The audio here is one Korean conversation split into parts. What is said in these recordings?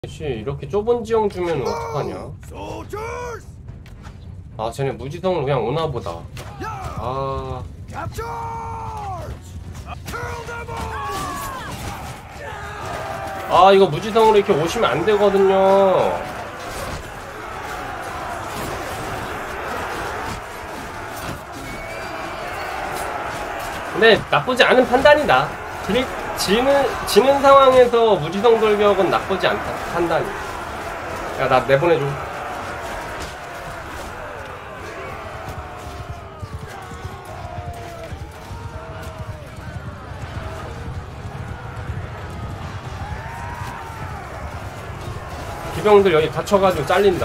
씨, 이렇게 좁은 지형 주면 어떡하냐? 아, 쟤네 무지성으로 그냥 오나보다. 아, 이거 무지성으로 이렇게 오시면 안 되거든요. 근데 나쁘지 않은 판단이다. 지는 상황에서 무지성 돌격은 나쁘지 않다. 판단이. 야, 나 내보내줘. 기병들 여기 갇혀가지고 잘린다.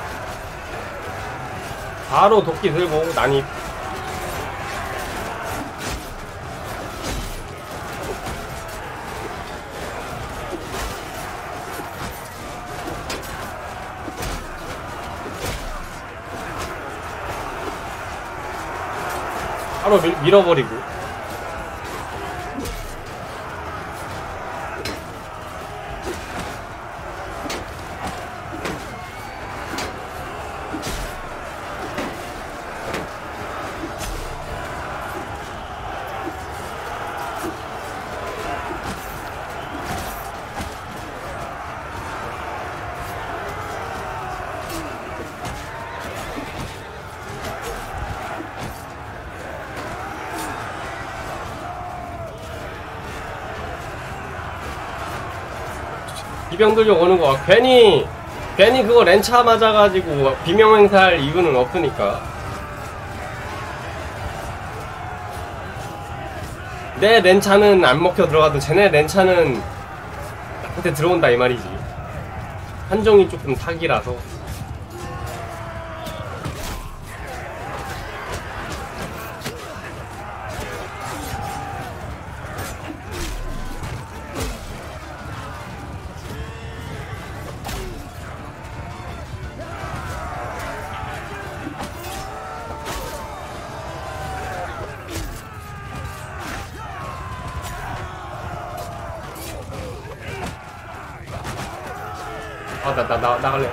바로 도끼 들고 난입. 바로 밀어버리고. 기병들력 오는 거 괜히 그거 렌차 맞아가지고 비명행사할 이유는 없으니까. 내 렌차는 안 먹혀 들어가도 쟤네 렌차는 나한테 들어온다 이 말이지. 한정이 조금 사기라서. 나갈래.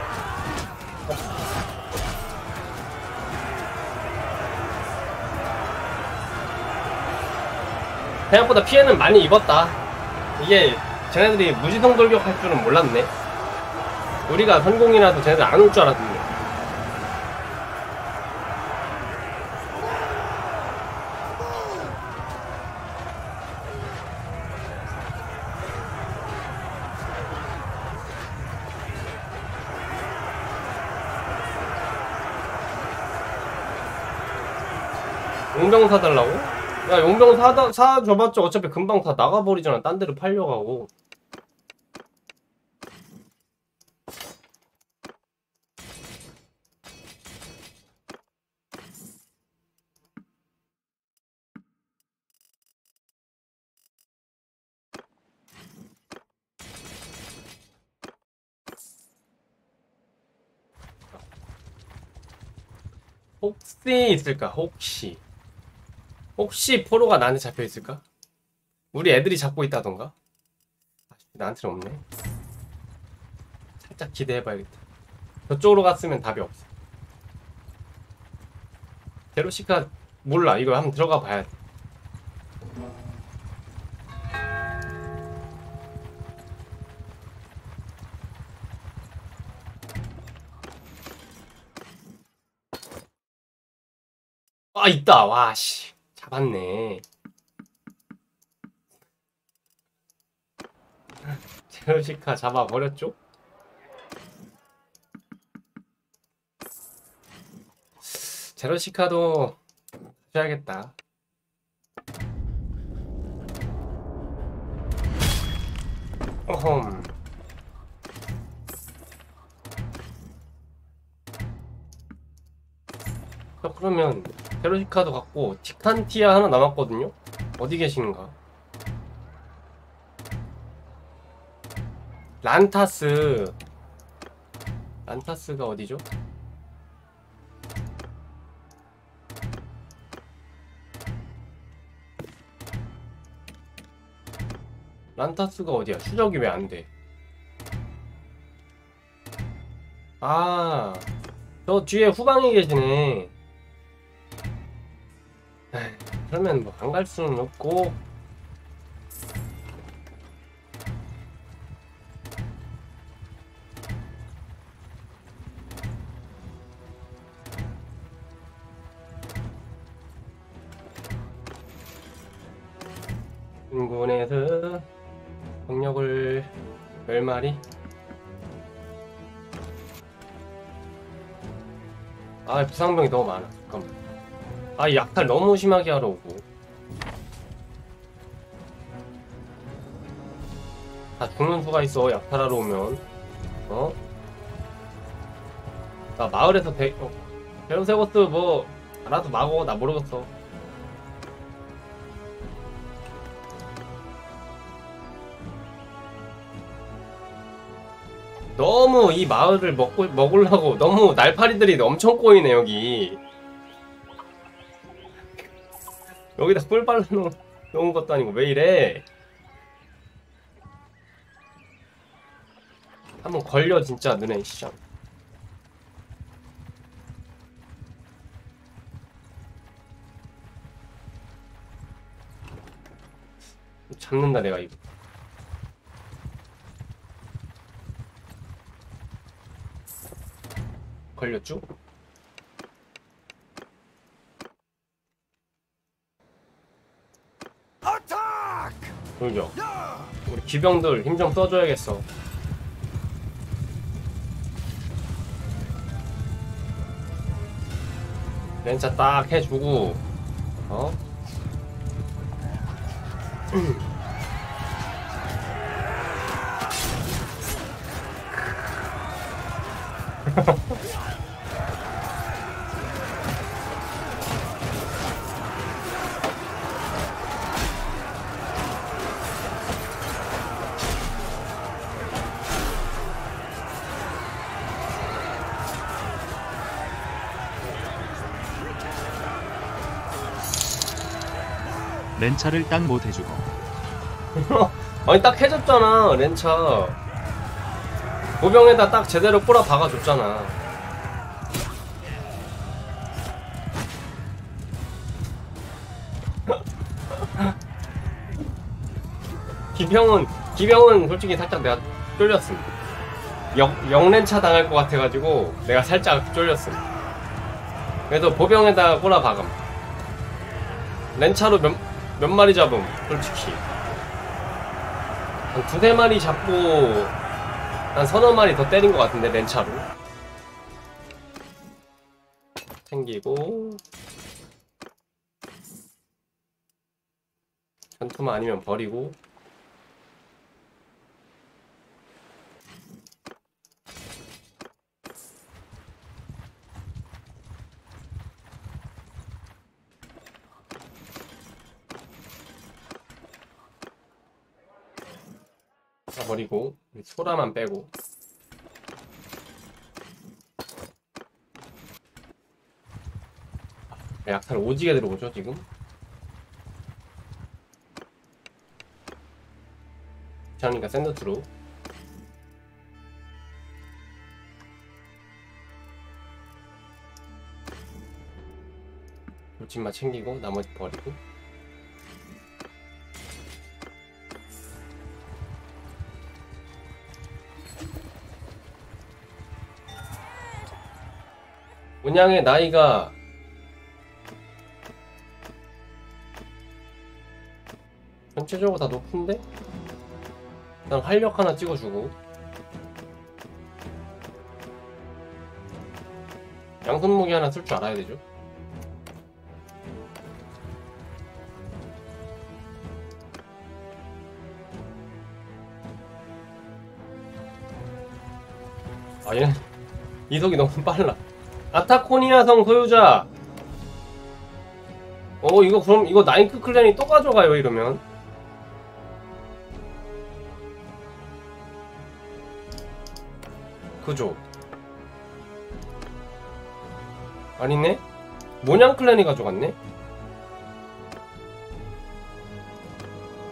생각보다 피해는 많이 입었다. 이게 쟤네들이 무지성 돌격할 줄은 몰랐네. 우리가 선공이라도 쟤네들 안 올 줄 알았는데. 용병 사달라고? 야, 용병 사줘봤자 어차피 금방 다 나가버리잖아. 딴 데로 팔려가고. 혹시 있을까? 혹시 포로가 나한테 잡혀있을까? 우리 애들이 잡고 있다던가? 나한테는 없네. 살짝 기대해봐야겠다. 저쪽으로 갔으면 답이 없어. 제로시카 몰라. 이거 한번 들어가 봐야 돼. 아, 있다. 와, 씨. 잡았네. 제로시카 잡아버렸죠? 제로시카도 줘야겠다. 어흠. 자, 그러면 제로시카도 갖고 티칸티아 하나 남았거든요? 어디 계신가? 란타스가 어디죠? 란타스가 어디야? 추적이 왜 안 돼? 아, 저 뒤에 후방에 계시네. 에이, 그러면 뭐 안 갈 수는 없고. 인군에서 병력을 10마리. 아, 부상병이 너무 많아. 잠깐만. 아, 약탈 너무 심하게 하러 오고. 다 죽는 수가 있어, 약탈하러 오면. 어? 나 마을에서 베로세고스 뭐 알아서 막어. 나 모르겠어. 너무 이 마을을 먹으려고 너무 날파리들이 엄청 꼬이네, 여기. 여기다 꿀 발라놓은 것도 아니고 왜 이래? 한번 걸려, 진짜, 눈에, 시장. 잡는다, 내가 이거. 걸렸죠? 돌격. 우리 기병들 힘 좀 써줘야겠어. 렌차 딱 해주고, 어? 렌차를 딱 못 해주고. 아니, 딱 해줬잖아, 렌차. 보병에다 딱 제대로 꼬라 박아줬잖아. 기병은 솔직히 살짝 내가 쫄렸음. 영렌차 당할 것 같아가지고 내가 살짝 쫄렸음. 그래도 보병에다 꼬라 박음. 렌차로 몇 마리 잡음, 솔직히. 한 두세 마리 잡고 한 서너 마리 더 때린 것 같은데, 렌차로. 챙기고. 전투만 아니면 버리고. 다 버리고 소라만 빼고. 약탈 오지게 들어오죠 지금. 귀찮으니까 샌드트로. 돌진만 챙기고 나머지 버리고. 문양의 나이가 전체적으로 다 높은데? 일단 활력 하나 찍어주고. 양손무기 하나 쓸 줄 알아야 되죠. 아, 얘는 이속이 너무 빨라. 아타코니아성 소유자. 이거 그럼 이거 나인크 클랜이 또 가져가요 이러면. 그죠? 아니네? 모냥 클랜이 가져갔네?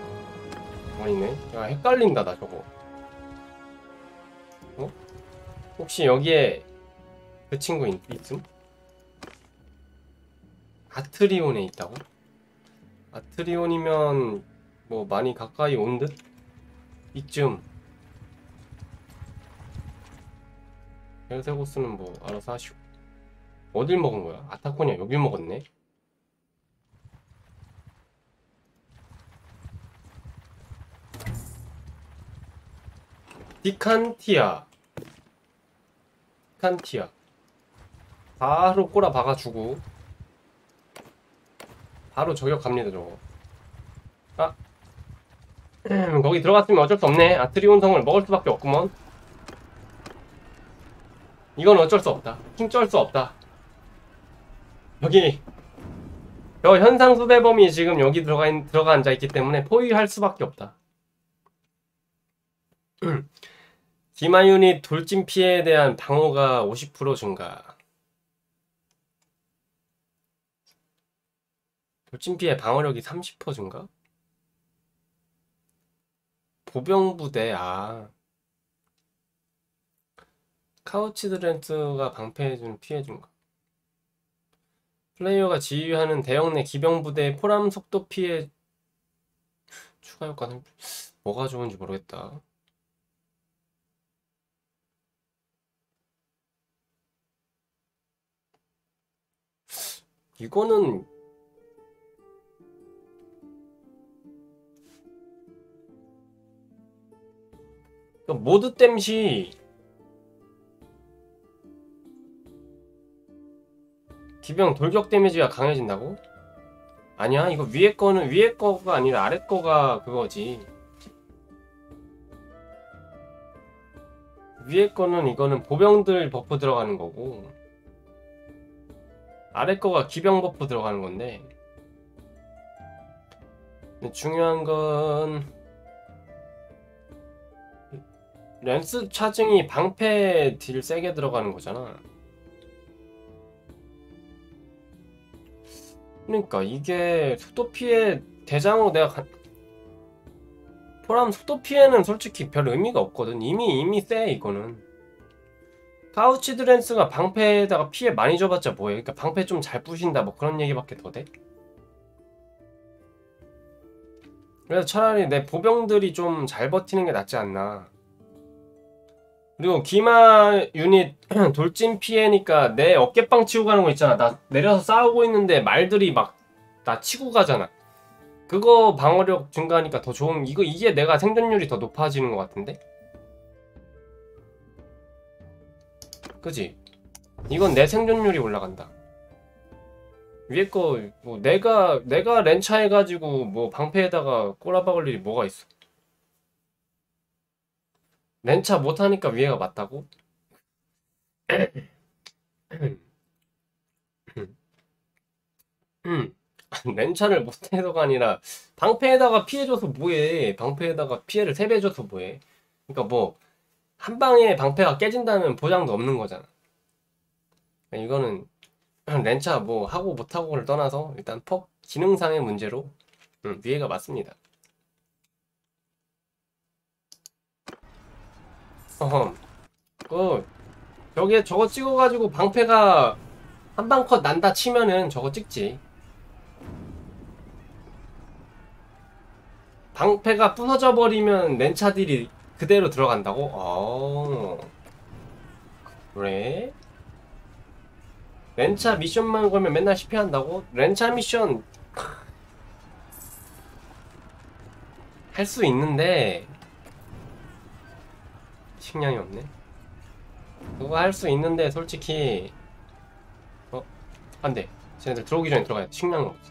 아니네. 야, 헷갈린다 나 저거. 혹시 여기에 그 친구 있음? 아트리온에 있다고? 아트리온이면 뭐 많이 가까이 온 듯? 이쯤. 벨세고스는 뭐 알아서 하시고. 어딜 먹은 거야? 아타코니아 여길 먹었네? 디칸티아. 디칸티아. 바로 꼬라 박아주고. 바로 저격 갑니다, 저거. 아. 거기 들어갔으면 어쩔 수 없네. 아트리온 성을 먹을 수밖에 없구먼. 이건 어쩔 수 없다. 힘쩔 수 없다. 여기 저 현상 수배범이 지금 여기 들어가 앉아 있기 때문에 포위할 수밖에 없다. 디마 유닛 돌진 피해에 대한 방어가 50% 증가. 돌진 피해 방어력이 30% 증가? 보병부대, 카우치 드렌스가 방패해주는 피해 증가. 플레이어가 지휘하는 대형 내 기병부대의 포람 속도 피해 추가 효과는 뭐가 좋은지 모르겠다. 이거는 모드 땜시 기병 돌격 데미지가 강해진다고? 아니야, 이거 위에 거가 아니라 아래 거가 그거지. 위에 거는 이거는 보병들 버프 들어가는 거고, 아래 거가 기병 버프 들어가는 건데. 근데 중요한 건 랜스 차징이 방패 딜 세게 들어가는 거잖아. 그러니까 이게 속도 피해 대장으로 포람 속도 피해는 솔직히 별 의미가 없거든. 이미 세 이거는. 카우치 드렌스가 방패에다가 피해 많이 줘봤자 뭐해. 그러니까 방패 좀 잘 부신다 뭐 그런 얘기밖에 더 돼? 그래서 차라리 내 보병들이 좀 잘 버티는 게 낫지 않나. 그리고 기마 유닛 돌진 피해니까 내 어깨빵 치고 가는 거 있잖아. 나 내려서 싸우고 있는데 말들이 막 나 치고 가잖아. 그거 방어력 증가하니까 더 좋은. 이게 내가 생존율이 더 높아지는 것 같은데? 그지? 이건 내 생존율이 올라간다. 위에 거 뭐 내가 렌차 해가지고 뭐 방패에다가 꼬라박을 일이 뭐가 있어? 렌차 못하니까 위에가 맞다고? 렌차를 못해서가 아니라 방패에다가 피해줘서 뭐해. 방패에다가 피해를 3배 줘서 뭐해. 그러니까 뭐 한 방에 방패가 깨진다는 보장도 없는 거잖아. 이거는 렌차 뭐 하고 못하고를 떠나서 일단 기능상의 문제로 위에가 맞습니다. 어흠. 저기에 저거 찍어가지고 방패가 한 방 컷 난다 치면은 저거 찍지. 방패가 부서져 버리면 렌차딜이 그대로 들어간다고? 그래? 렌차 미션만 걸면 맨날 실패한다고? 렌차 미션 할 수 있는데 식량이 없네. 그거 할 수 있는데 솔직히 안돼. 쟤네들 들어오기 전에 들어가야 돼. 식량은 없어.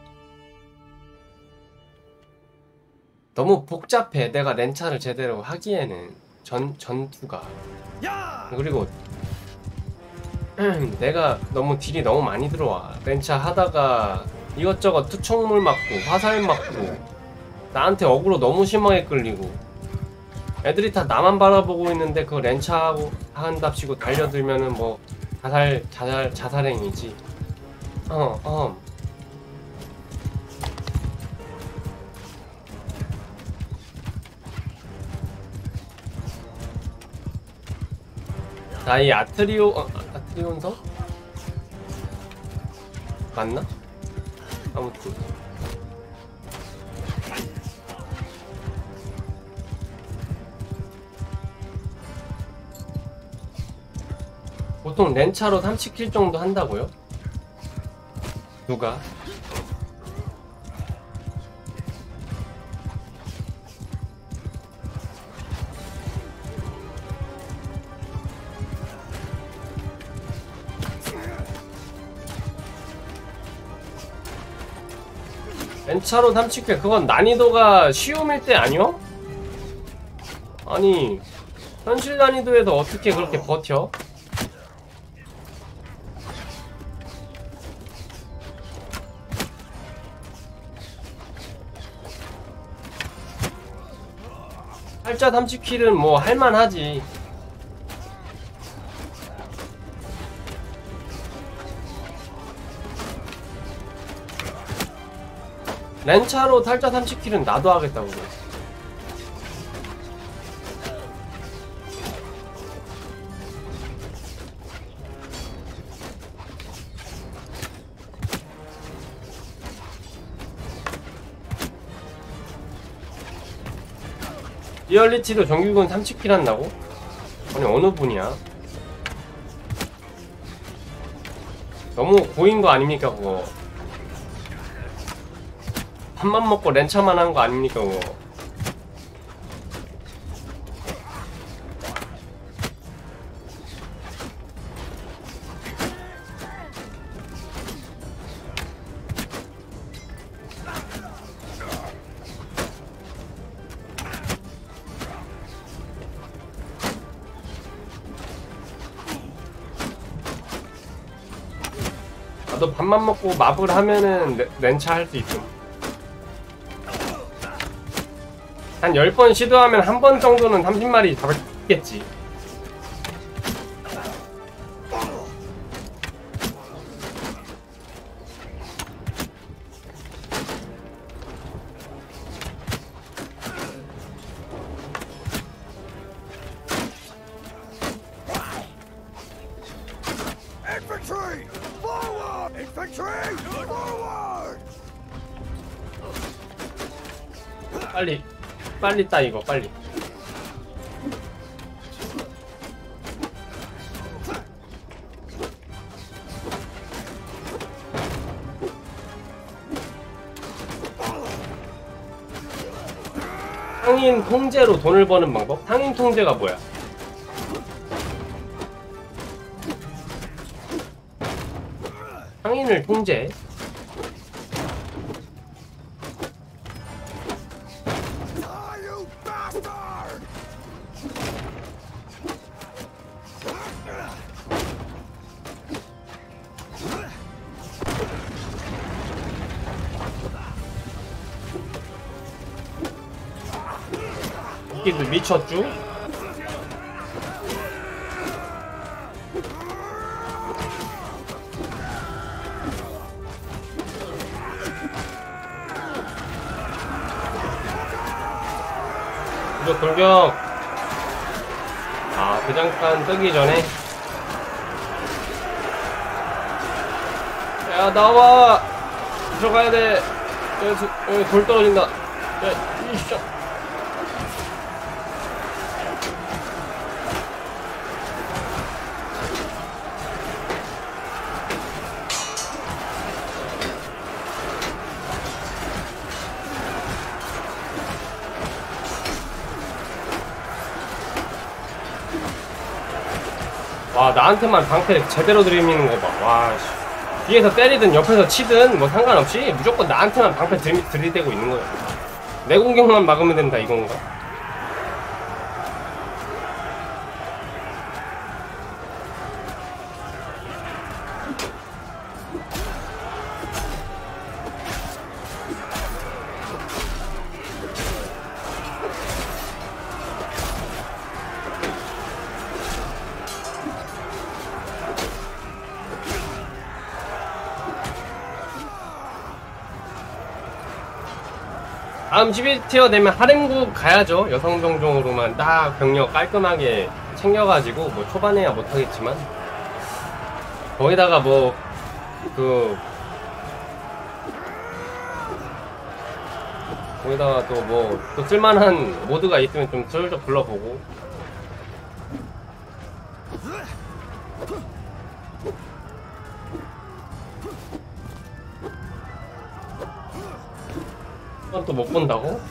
너무 복잡해. 내가 렌차를 제대로 하기에는 전투가. 그리고 내가 너무 딜이 너무 많이 들어와. 렌차 하다가 이것저것 투척물 맞고 화살 맞고 나한테 어그로 너무 심하게 끌리고 애들이 다 나만 바라보고 있는데 그거 렌차하고 한답시고 달려들면은 뭐 자살행위지. 자, 이 아트리온성? 맞나? 아무튼 보통 렌차로 30킬 정도 한다고요? 누가? 렌차로 30킬 그건 난이도가 쉬움일 때 아니요? 아니 현실 난이도에서 어떻게 그렇게 버텨? 팔자 30킬은 뭐 할만하지. 렌차로 탈자 30킬은 나도 하겠다고 그래. 리얼리티도 정규군 30킬 한다고? 아니 어느 분이야? 너무 고인 거 아닙니까 그거? 밥만 먹고 렌차만 한 거 아닙니까 그거? 나도 밥만 먹고 마블 하면은 렌차 할 수 있음. 한 10번 시도하면 한 번 정도는 30마리 잡았겠지. Infantry! Forward! Infantry! Forward! 빨리 따 이거 빨리. 상인 통제로 돈을 버는 방법? 상인 통제가 뭐야? 상인을 통제? Die, you bastard! 이끼도 미쳤쥬? 이거 돌격! 아, 그 잠깐 뜨기 전에? 야, 나와! 들어가야 돼! 여기 돌 떨어진다. 야, 이씨. 와, 나한테만 방패 제대로 들이미는 거 봐. 와, 씨. 뒤에서 때리든 옆에서 치든 뭐 상관없이 무조건 나한테만 방패 들이대고 있는 거야. 내 공격만 막으면 된다 이건가? 다음 11티어 되면 하렘국 가야죠. 여성 병종으로만 딱 병력 깔끔하게 챙겨가지고 뭐 초반에야 못하겠지만 거기다가 뭐 거기다가 또 뭐 또 쓸만한 모드가 있으면 좀 슬쩍 불러보고. 그건 또 못 본다고?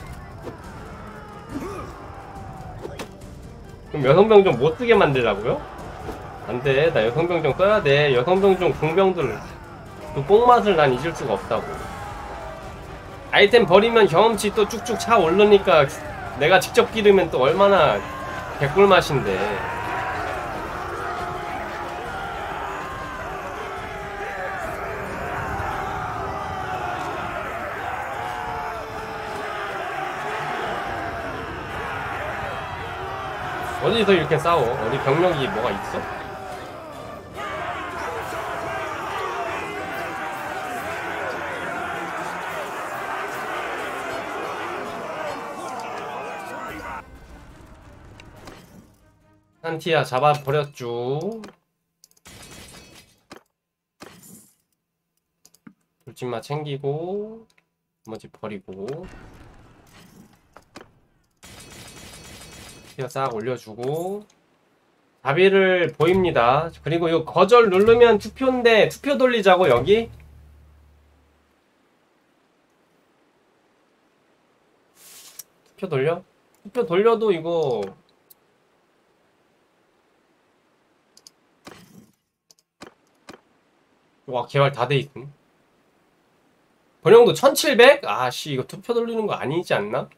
그럼 여성병 좀 못 쓰게 만들라고요? 안돼, 나 여성병 좀 써야 돼. 여성병 좀 궁병들 그 뽕맛을 난 잊을 수가 없다고. 아이템 버리면 경험치 또 쭉쭉 차 오르니까 내가 직접 기르면 또 얼마나 개꿀맛인데. 어디서 이렇게 싸워? 어디 병력이 뭐가 있어? 산티아 잡아버렸죠. 돌진마 챙기고 나머지 버리고 싹 올려주고. 자비를 보입니다. 그리고 이거 거절 누르면 투표인데 투표 돌리자고. 여기 투표 돌려? 투표 돌려도 이거 와 개발 다 돼있음. 번영도 1700? 아씨 이거 투표 돌리는 거 아니지 않나?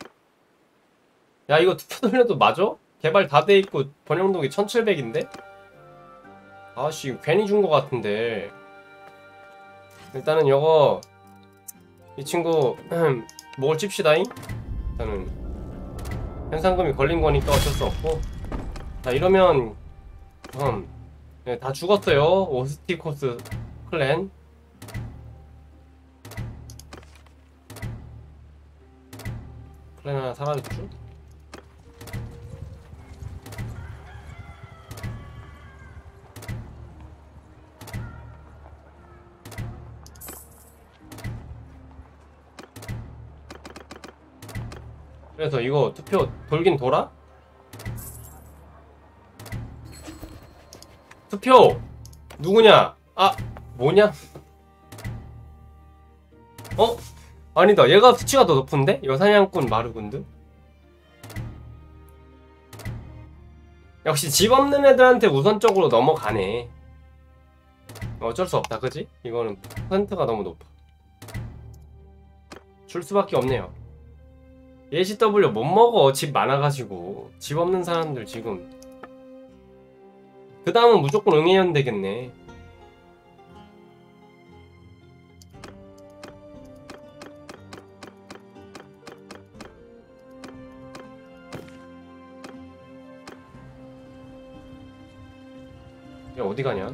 야 이거 투표 돌려도 맞아? 개발 다 돼있고 번영도기 1700인데? 아씨 괜히 준 거 같은데. 일단은 이거 이 친구 뭘 찝시다잉? 일단은 현상금이 걸린 거니까 어쩔 수 없고. 자 이러면 네, 다 죽었어요. 오스티코스 클랜. 클랜 하나 사라졌죠? 그래서 이거 투표 돌긴 돌아? 투표! 누구냐? 아! 뭐냐? 어? 아니다, 얘가 수치가 더 높은데? 여사냥꾼 마르군드? 역시 집 없는 애들한테 우선적으로 넘어가네. 어쩔 수 없다, 그지? 이거는 퍼센트가 너무 높아. 줄 수밖에 없네요. 예시 W 못 먹어. 집 많아가지고. 집 없는 사람들 지금. 그 다음은 무조건 응애연 되겠네. 야 어디 가냐?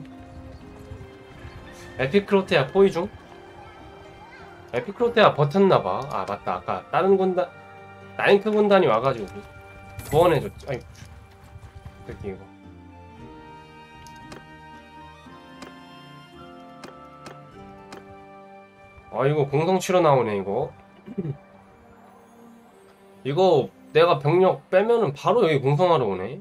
에피크로테아 포위 중? 에피크로테아 버텼나봐. 아 맞다, 아까 다른 군단 나인크 군단이 와가지고 구원해줬지. 아이 새끼 이거. 아 이거 공성 치러 나오네 이거. 이거 내가 병력 빼면은 바로 여기 공성하러 오네.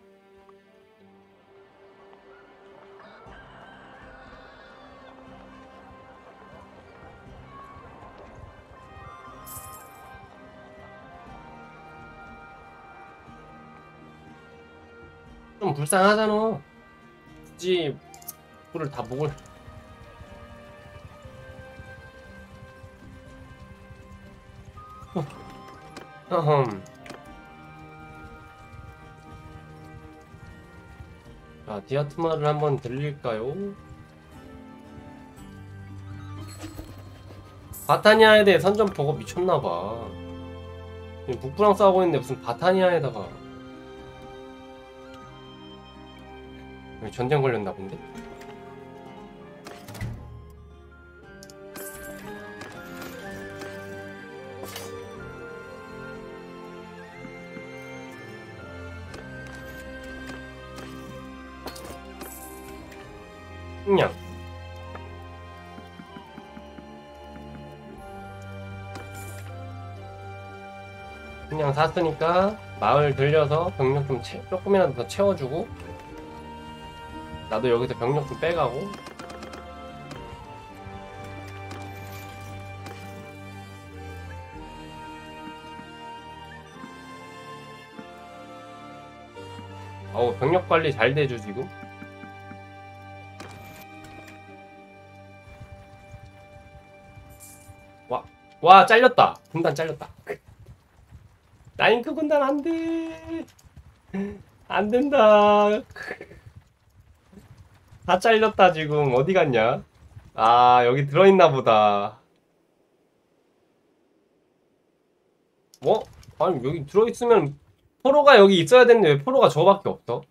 좀 불쌍하잖아. 굳이 불을 다 먹을. 자, 디아트마를 한번 들릴까요? 바타니아에 대해 선전포고 미쳤나봐. 북부랑 싸우고 있는데 무슨 바타니아에다가 전쟁 걸렸나 본데? 그냥 그냥 샀으니까 마을 들려서 병력 좀 조금이라도 더 채워주고 나도 여기서 병력 좀 빼가고 어우 병력 관리 잘 돼줘 지금. 와 잘렸다. 군단 잘렸다. 라인크 군단 안돼. 안된다. 다 잘렸다 지금. 어디 갔냐? 아 여기 들어있나 보다. 뭐? 아니 여기 들어있으면 포로가 여기 있어야 되는데 왜 포로가 저밖에 없어?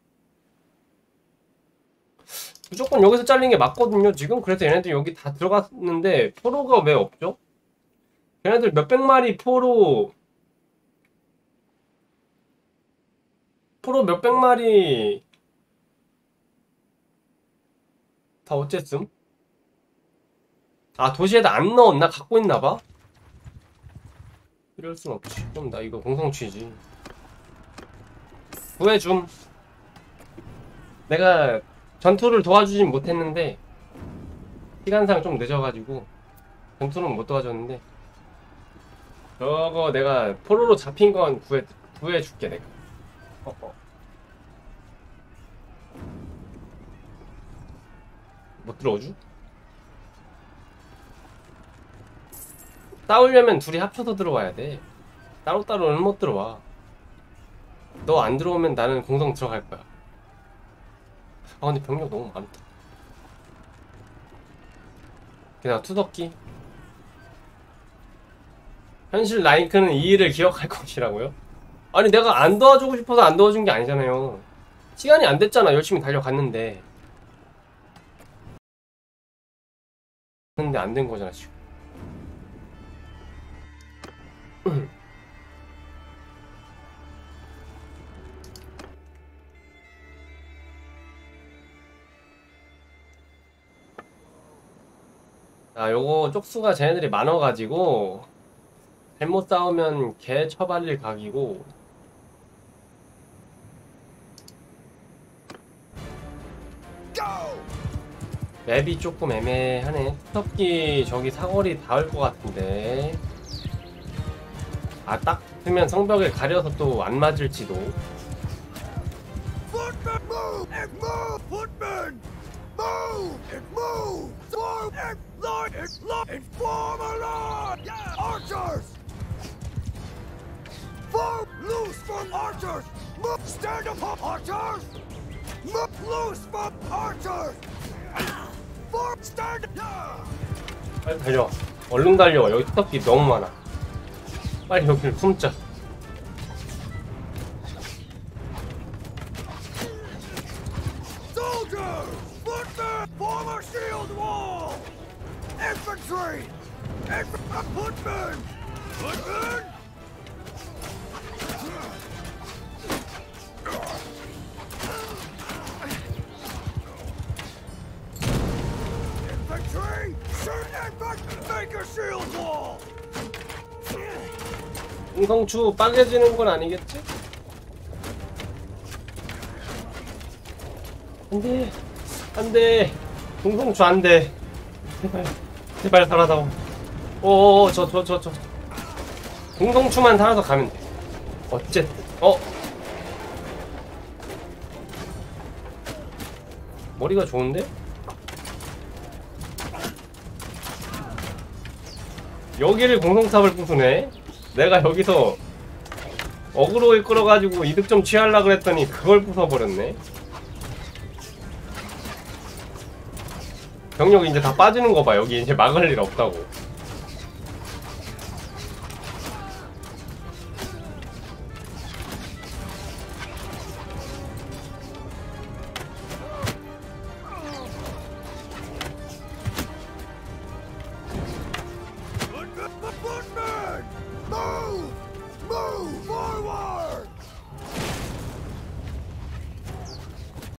무조건 여기서 잘린 게 맞거든요 지금. 그래서 얘네들 여기 다 들어갔는데 포로가 왜 없죠? 걔네들 몇백 마리 포로 몇백 마리 다 어쨌음? 아 도시에다 안 넣었나? 갖고 있나봐? 이럴 순 없지. 그럼 나 이거 공성취지. 구해줌. 내가 전투를 도와주진 못했는데 시간상 좀 늦어가지고 전투는 못 도와줬는데 저거 내가 포로로 잡힌 건 구해줄게 내가. 못 들어오죠? 싸우려면 둘이 합쳐서 들어와야 돼. 따로따로는 못 들어와. 너 안 들어오면 나는 공성 들어갈 거야. 아 근데 병력 너무 많다. 게다가 투석기. 현실 라인크는 이 일을 기억할 것이라고요? 아니 내가 안 도와주고 싶어서 안 도와준 게 아니잖아요. 시간이 안 됐잖아. 열심히 달려갔는데. 근데 안 된 거잖아 지금. 아 요거 쪽수가 쟤네들이 많아가지고 잘못 싸우면 개 처발릴 각이고. 맵이 조금 애매하네. 투석기 저기 사거리 닿을 것 같은데. 아 딱 붙으면 성벽에 가려서 또 안 맞을지도. Footmen, move and move. Footmen, move and move. Form and line and line and form a line. Yeah. Archers, form loose from archers. Move, stand up, archers. Move loose from archers. Form, stand up. Yeah. 빨리 달려. 얼른 달려. 여기 투석기 너무 많아. 빨리 여기를 품자. Soldiers, footmen, form a shield wall. Infantry, footmen, footmen. Infantry, shoot infantry, make a shield wall. 공성추 빠개지는 건 아니겠지? 안돼 안돼 공성추 안돼. 제발 살아다오. 오오오 저 공성추만 살아서 가면 돼. 어쨌든 머리가 좋은데? 여기를 공성탑을 부수네? 내가 여기서 어그로를 끌어가지고 이득 좀 취하려고 했더니 그걸 부숴버렸네. 병력이 이제 다 빠지는 거 봐. 여기 이제 막을 일 없다고.